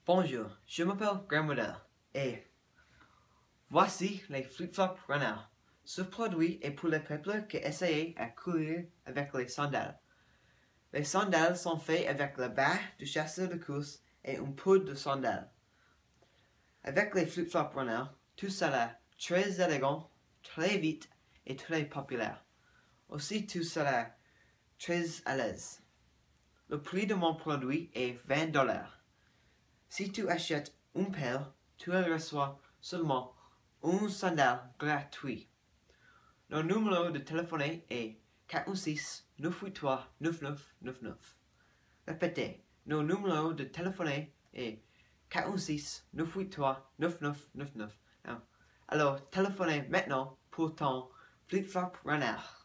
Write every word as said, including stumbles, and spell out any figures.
Bonjour, je m'appelle Grandmother et voici les flip-flop runners. Ce produit est pour les peuples qui essayent à courir avec les sandales. Les sandales sont faits avec le bas du chasseur de course et une poudre de sandales. Avec les flip-flop runners, tout sera très élégant, très vite et très populaire. Aussi, tout sera très à l'aise. Le prix de mon produit est vingt dollars. Si tu achètes une paire, tu reçois seulement un sandal gratuit. Notre numéro de téléphone est quatre un six, neuf huit trois, neuf neuf neuf neuf. Répétez, notre numéro de téléphone est quatre un six, neuf huit trois, neuf neuf neuf neuf. Alors, téléphonez maintenant pour ton flip-flop runner.